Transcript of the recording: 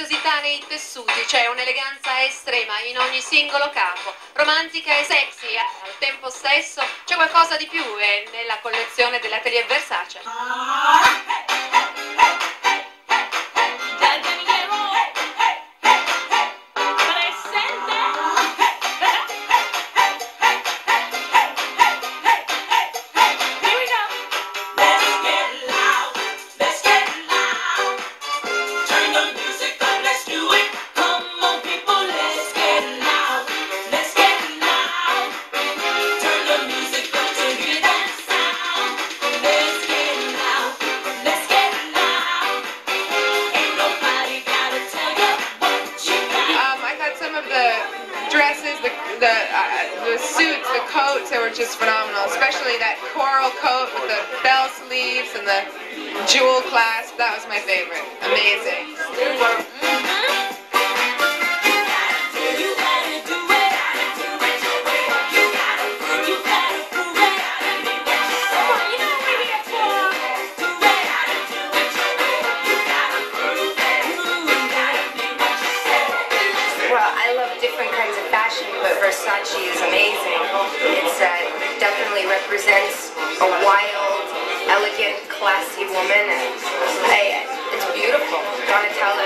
preziosità nei tessuti, c'è un'eleganza estrema in ogni singolo capo, romantica e sexy al tempo stesso, c'è qualcosa di più e nella collezione dell'Atelier Versace. Dresses, the suits, the coats, they were just phenomenal, especially that coral coat with the bell sleeves and the jewel clasp. That was my favorite. Amazing. Well, I love different kinds of fashion, but Versace is amazing. It definitely represents a wild, elegant, classy woman, and it's beautiful. Donatella